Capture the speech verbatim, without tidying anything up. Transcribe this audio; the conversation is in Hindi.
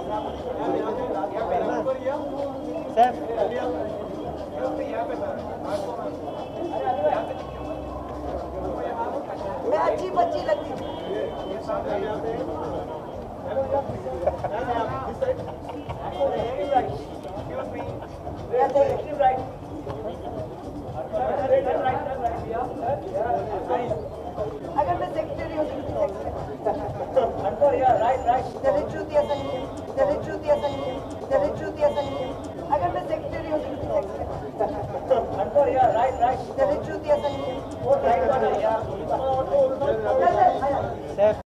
मैं अच्छी बच्ची लगती हूँ। अगर मैं सेक्रेटरी होती अगर मैं सेक्रेटरी होती